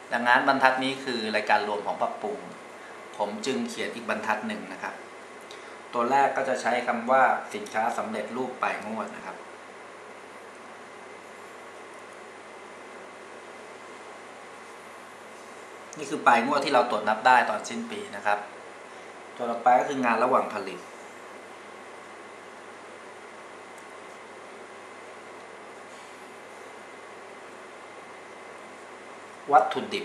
ดังนั้นบรรทัดนี้คือรายการรวมของปรับปรุงผมจึงเขียนอีกบรรทัดหนึ่งนะครับตัวแรกก็จะใช้คำว่าสินค้าสำเร็จรูปปลายงวดนะครับนี่คือปลายงวดที่เราตรวจนับได้ตอนสิ้นปีนะครับตัวต่อไปก็คืองานระหว่างผลิตวัตถุดิบ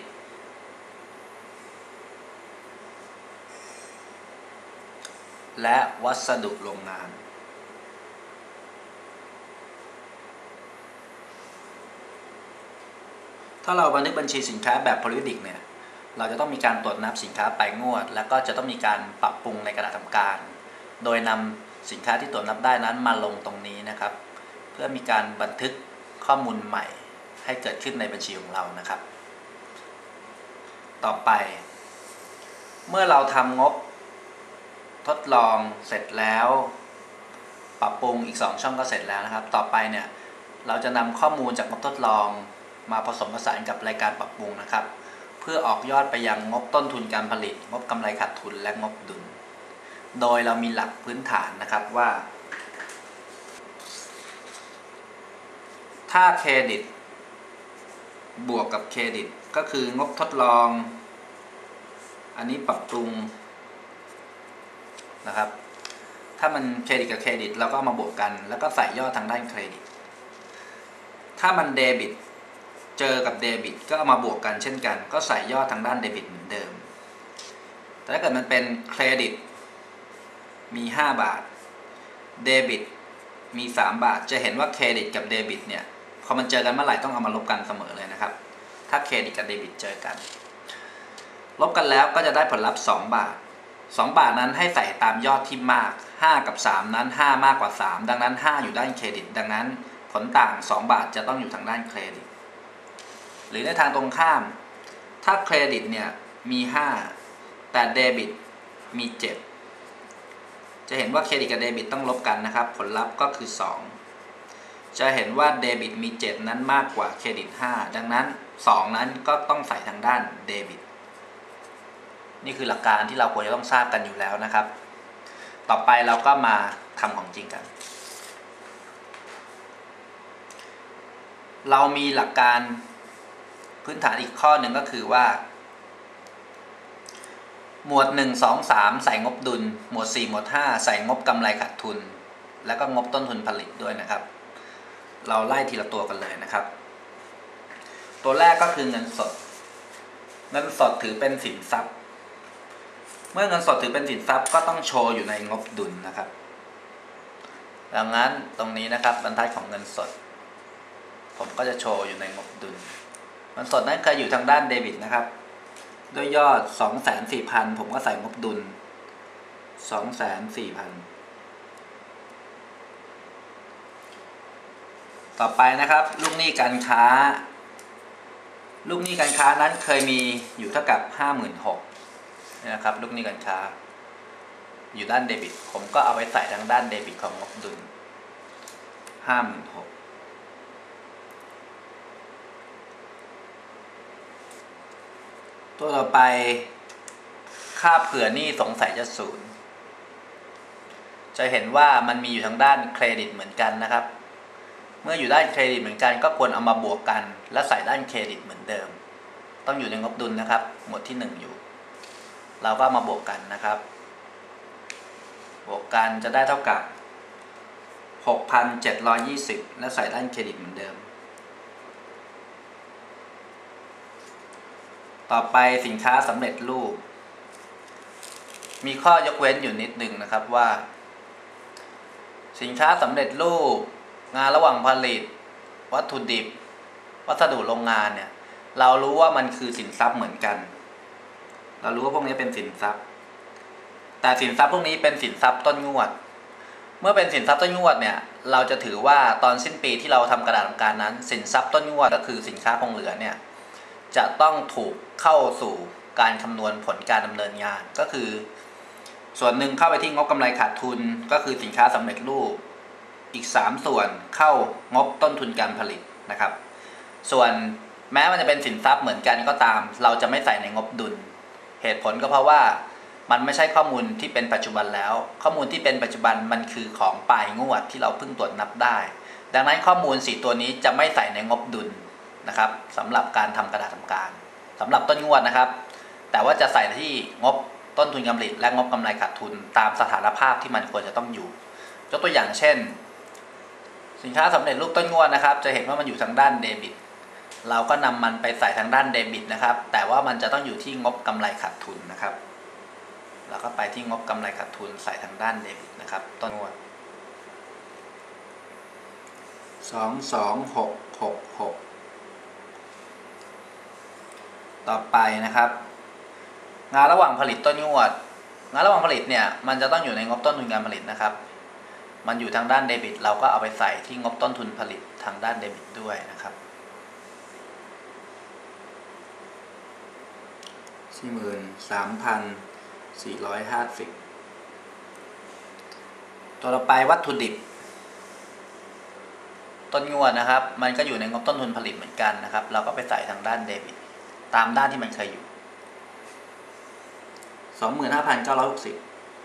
และวัสดุโรงงานถ้าเราบันทึกบัญชีสินค้าแบบ periodic เนี่ยเราจะต้องมีการตรวจนับสินค้าปลายงวดแล้วก็จะต้องมีการปรับปรุงในกระดาษทำการโดยนำสินค้าที่ตรวจนับได้นั้นมาลงตรงนี้นะครับเพื่อมีการบันทึกข้อมูลใหม่ให้เกิดขึ้นในบัญชีของเรานะครับต่อไปเมื่อเราทำงบทดลองเสร็จแล้วปรับปรุงอีก2ช่องก็เสร็จแล้วนะครับต่อไปเนี่ยเราจะนำข้อมูลจากงบทดลองมาผสมผสานกับรายการปรับปรุงนะครับเพื่อออกยอดไปยังงบต้นทุนการผลิตงบกำไรขาดทุนและงบดุลโดยเรามีหลักพื้นฐานนะครับว่าถ้าเครดิตบวกกับเครดิตก็คืองบทดลองอันนี้ปรับปรุงนะครับถ้ามันเครดิตกับเครดิตเราก็มาบวกกันแล้วก็ใส่ยอดทางด้านเครดิตถ้ามันเดบิตเจอกับเดบิตก็เอามาบวกกันเช่นกันก็ใส่ยอดทางด้านเดบิตเหมือนเดิมแต่ถ้าเกิดมันเป็นเครดิตมี5 บาทเดบิตมี3 บาทจะเห็นว่าเครดิตกับเดบิตเนี่ยพอมันเจอกันเมื่อไหร่ต้องเอามาลบกันเสมอเลยนะครับถ้าเครดิตกับเดบิตเจอกันลบกันแล้วก็จะได้ผลลัพธ์2 บาท2 บาทนั้นให้ใส่ตามยอดที่มาก5กับ3นั้น5มากกว่า3ดังนั้น5อยู่ด้านเครดิตดังนั้นผลต่าง2 บาทจะต้องอยู่ทางด้านเครดิตหรือในทางตรงข้ามถ้าเครดิตเนี่ยมี5แต่เดบิตมี7จะเห็นว่าเครดิตกับเดบิตต้องลบกันนะครับผลลัพธ์ก็คือ2จะเห็นว่าเดบิตมี7นั้นมากกว่าเครดิต5ดังนั้น2นั้นก็ต้องใส่ทางด้านเดบิตนี่คือหลักการที่เราควรจะต้องทราบกันอยู่แล้วนะครับต่อไปเราก็มาทำของจริงกันเรามีหลักการพื้นฐานอีกข้อหนึ่งก็คือว่าหมวด1 2 3ใส่งบดุลหมวด4หมวด5ใส่งบกำไรขาดทุนแล้วก็งบต้นทุนผลิตด้วยนะครับเราไล่ทีละตัวกันเลยนะครับตัวแรกก็คือเงินสดเงินสดถือเป็นสินทรัพย์เมื่อเงินสดถือเป็นสินทรัพย์ก็ต้องโชว์อยู่ในงบดุลนะครับดังนั้นตรงนี้นะครับบรรทัดของเงินสดผมก็จะโชว์อยู่ในงบดุลเงินสดนั้นเคยอยู่ทางด้านเดบิตนะครับด้วยยอด 240,000 ผมก็ใส่งบดุล 240,000 ต่อไปนะครับลูกหนี้การค้าลูกหนี้การค้านั้นเคยมีอยู่เท่ากับ 56,000 นะครับลูกหนี้การค้าอยู่ด้านเดบิตผมก็เอาไปใส่ทางด้านเดบิตของงบดุล 56,000ตัวต่อไปค่าเผื่อหนี้สงสัยจะ0จะเห็นว่ามันมีอยู่ทางด้านเครดิตเหมือนกันนะครับเมื่ออยู่ด้านเครดิตเหมือนกันก็ควรเอามาบวกกันและใส่ด้านเครดิตเหมือนเดิมต้องอยู่ในงบดุลนะครับหมวดที่1อยู่เราก็มาบวกกันนะครับบวกกันจะได้เท่ากับ 6,720 และใส่ด้านเครดิตเหมือนเดิมต่อไปสินค้าสำเร็จรูปมีข้อยกเว้นอยู่นิดนึงนะครับว่าสินค้าสำเร็จรูปงานระหว่างผลิตวัตถุดิบวัสดุโรงงานเนี่ยเรารู้ว่ามันคือสินทรัพย์เหมือนกันเรารู้ว่าพวกนี้เป็นสินทรัพย์แต่สินทรัพย์พวกนี้เป็นสินทรัพย์ต้นงวดเมื่อเป็นสินทรัพย์ต้นงวดเนี่ยเราจะถือว่าตอนสิ้นปีที่เราทำกระดาษการนั้นสินทรัพย์ต้นงวดก็คือสินค้าคงเหลือเนี่ยจะต้องถูกเข้าสู่การคำนวณผลการดำเนินงานก็คือส่วนหนึ่งเข้าไปที่งบกำไรขาดทุนก็คือสินค้าสำเร็จรูปอีก3ส่วนเข้างบต้นทุนการผลิตนะครับส่วนแม้มันจะเป็นสินทรัพย์เหมือนกันก็ตามเราจะไม่ใส่ในงบดุลเหตุผลก็เพราะว่ามันไม่ใช่ข้อมูลที่เป็นปัจจุบันแล้วข้อมูลที่เป็นปัจจุบันมันคือของปลายงวดที่เราเพิ่งตรวจนับได้ดังนั้นข้อมูล4ตัวนี้จะไม่ใส่ในงบดุลนะครับสำหรับการทำกระดาษทำการสำหรับต้นงวดนะครับแต่ว่าจะใส่ที่งบต้นทุนการผลิตและงบกำไรขาดทุนตามสถานภาพที่มันควรจะต้องอยู่ยกตัวอย่างเช่นสินค้าสำเร็จรูปต้นงวดนะครับจะเห็นว่ามันอยู่ทางด้านเดบิตเราก็นำมันไปใส่ทางด้านเดบิตนะครับแต่ว่ามันจะต้องอยู่ที่งบกำไรขาดทุนนะครับเราก็ไปที่งบกำไรขาดทุนใส่ทางด้านเดบิตนะครับต้นงวด22666ต่อไปนะครับงานระหว่างผลิตต้นงวดงานระหว่างผลิตเนี่ยมันจะต้องอยู่ในงบต้นทุนการผลิตนะครับมันอยู่ทางด้านเดบิตเราก็เอาไปใส่ที่งบต้นทุนผลิตทางด้านเดบิตด้วยนะครับ43,450ตัวต่อไปวัตถุดิบต้นงวดนะครับมันก็อยู่ในงบต้นทุนผลิตเหมือนกันนะครับเราก็ไปใส่ทางด้านเดบิตตามด้านที่มันเคยอยู่ 25,960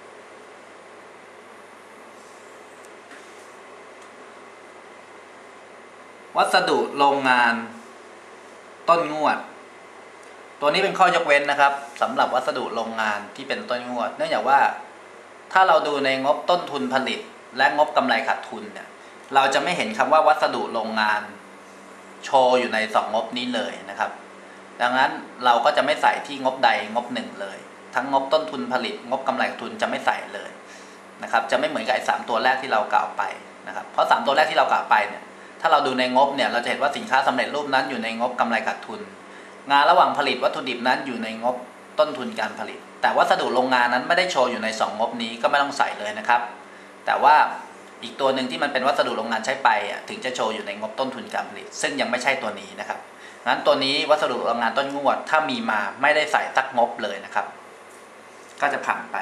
วัสดุโรงงานต้นงวดตัวนี้เป็นข้อยกเว้นนะครับสำหรับวัสดุโรงงานที่เป็นต้นงวดเนื่องจากว่าถ้าเราดูในงบต้นทุนผลิตและงบกำไรขาดทุนเนี่ยเราจะไม่เห็นคำว่าวัสดุโรงงานโชว์อยู่ใน2งบนี้เลยนะครับดังนั้นเราก็จะไม่ใส่ที่งบใดงบหนึ่งเลยทั้งงบต้นทุนผลิตงบกำไรขาดทุนจะไม่ใส่เลยนะครับจะไม่เหมือนกับไอ้3ตัวแรกที่เรากล่าวไปนะครับเพราะ3ตัวแรกที่เรากล่าวไปเนี่ยถ้าเราดูในงบเนี่ยเราจะเห็นว่าสินค้าสำเร็จรูปนั้นอยู่ในงบกำไรขาดทุนงานระหว่างผลิตวัตถุดิบนั้นอยู่ในงบต้นทุนการผลิตแต่วัสดุโรงงานนั้นไม่ได้โชว์อยู่ใน2งบนี้ก็ไม่ต้องใส่เลยนะครับแต่ว่าอีกตัวหนึ่งที่มันเป็นวัสดุโรงงานใช้ไปถึงจะโชว์อยู่ในงบต้นทุนการผลิตซึ่งยังไม่ใช่ตัวนี้นะครับงั้นตัวนี้วัสดุโรงงานต้นงวดถ้ามีมาไม่ได้ใส่สักงบเลยนะครับก็จะผ่านไป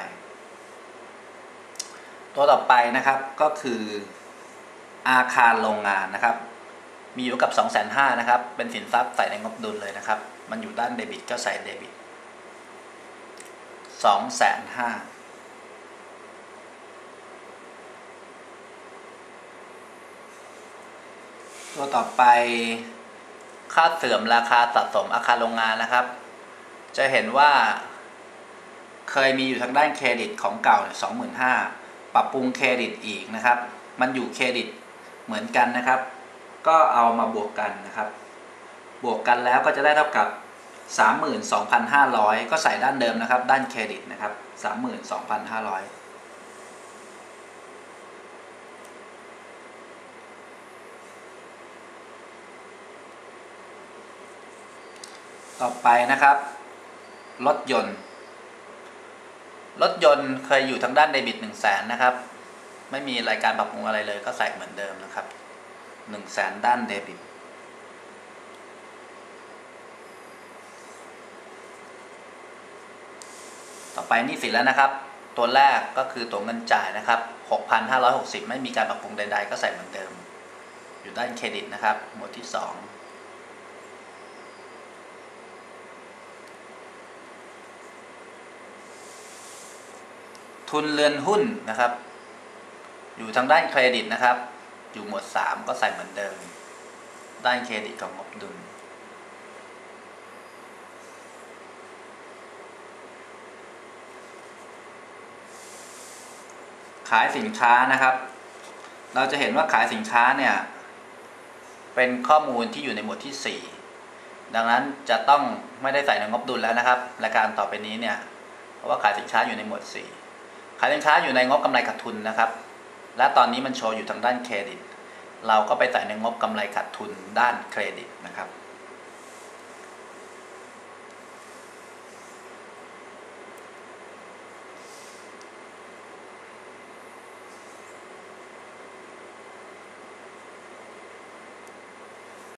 ตัวต่อไปนะครับก็คืออาคารโรงงานนะครับมีอยู่กับ 250,000 นะครับเป็นสินทรัพย์ใส่ในงบดุลเลยนะครับมันอยู่ด้านเดบิตก็ใส่เดบิต 250,000ตัวต่อไปค่าเสื่อมราคาสะสมอาคารโรงงานนะครับจะเห็นว่าเคยมีอยู่ทางด้านเครดิตของเก่า 25,000 ปรับปรุงเครดิตอีกนะครับมันอยู่เครดิตเหมือนกันนะครับก็เอามาบวกกันนะครับบวกกันแล้วก็จะได้เท่ากับ 32,500 ก็ใส่ด้านเดิมนะครับด้านเครดิตนะครับ 32,500ต่อไปนะครับรถยนต์เคยอยู่ทางด้านเดบิต 100,000 นะครับไม่มีรายการปรับปรุงอะไรเลยก็ใส่เหมือนเดิมนะครับ 100,000 ด้านเดบิตต่อไปหนี้สินแล้วนะครับตัวแรกก็คือตัวเงินจ่ายนะครับ 6,560 ไม่มีการปรับปรุงใดๆก็ใส่เหมือนเดิมอยู่ด้านเครดิตนะครับหมวดที่2ทุนเรือนหุ้นนะครับอยู่ทางด้านเครดิตนะครับอยู่หมวด3ก็ใส่เหมือนเดิมด้านเครดิตของงบดุลขายสินค้านะครับเราจะเห็นว่าขายสินค้าเนี่ยเป็นข้อมูลที่อยู่ในหมวดที่4ดังนั้นจะต้องไม่ได้ใส่ในงบดุลแล้วนะครับรายการต่อไปนี้เนี่ยเพราะว่าขายสินค้าอยู่ในหมวด4ขายสินค้าอยู่ในงบกำไรขาดทุนนะครับและตอนนี้มันโชว์อยู่ทางด้านเครดิตเราก็ไปใส่ในงบกำไรขาดทุนด้านเครดิตนะครับ